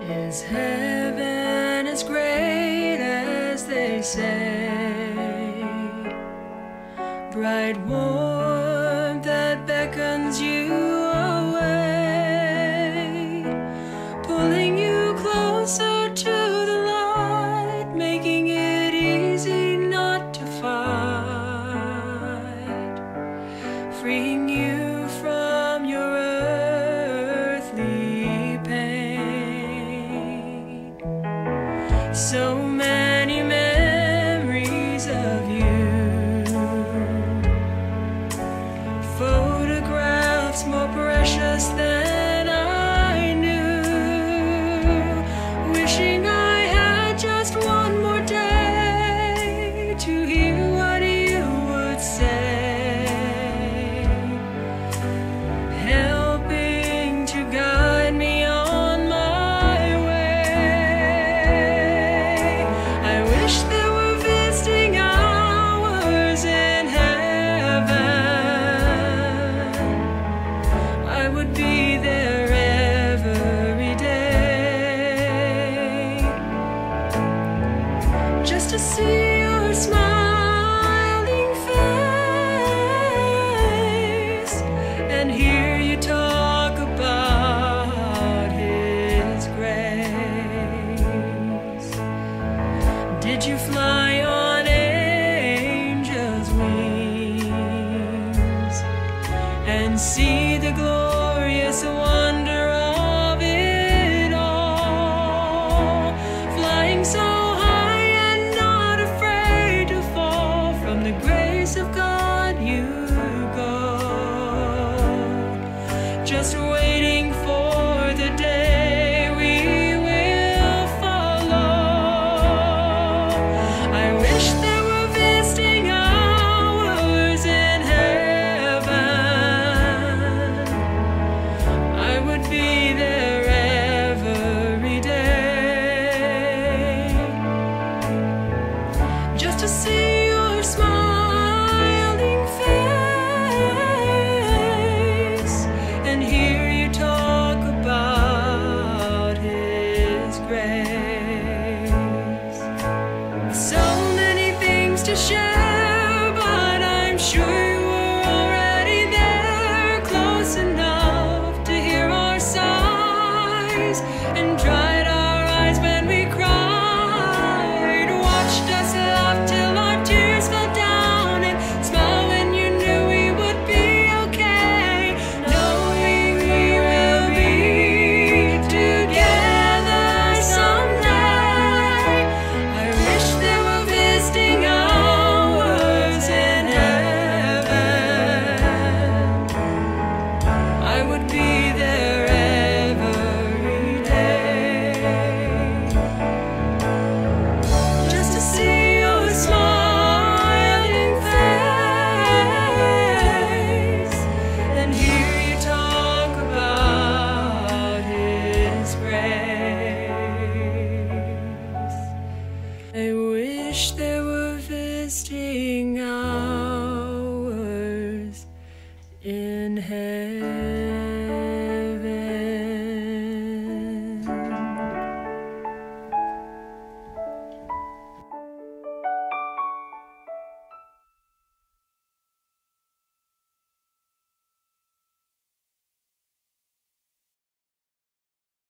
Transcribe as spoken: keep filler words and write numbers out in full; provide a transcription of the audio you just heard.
Is heaven as great as they say? Bright warmth that beckons you away, pulling you closer to the light, making it easy not to fight, freeing you from your earthly pain. So many memories of you, photographs more precious than I knew, wishing I had just one more day to hear what you would say, helping to guide me on my way. I wish there were visiting hours in heaven. I would be there every day, just to see your smiling face and hear you talk about His grace. Did you fly on angels' wings and see the glorious wonder of it all, flying so high and not afraid to fall? From the grace of God you go, just waiting for the day we will follow. I wish there were visiting hours in heaven. I would be there